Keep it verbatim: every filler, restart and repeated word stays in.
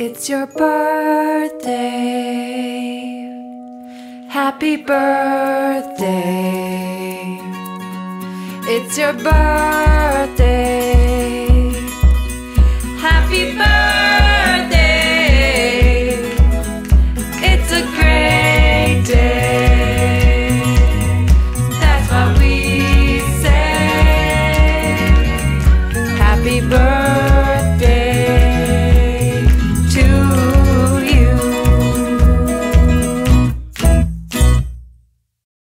It's your birthday. Happy birthday. It's your birthday. Happy birthday. It's a great day. That's what we say. Happy birthday.